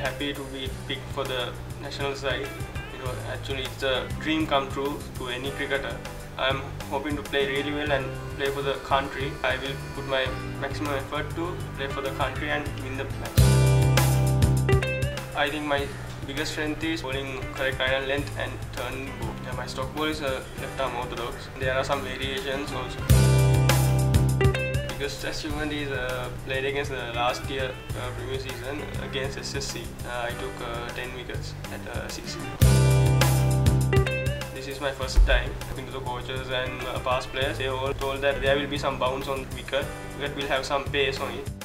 happy to be picked for the national side. Actually it's a dream come true to any cricketer. I'm hoping to play really well and play for the country. I will put my maximum effort to play for the country and win the match. I think my biggest strength is bowling correct line and length and turn bow. Yeah, my stock ball is a left arm orthodox. There are some variations also. Biggest achievement is played against the last year premier season against SSC. I took 10 wickets at 6. This is my first time talking to the coaches and past players. They all told that there will be some bounce on the wicket. Wicket will have some pace on it.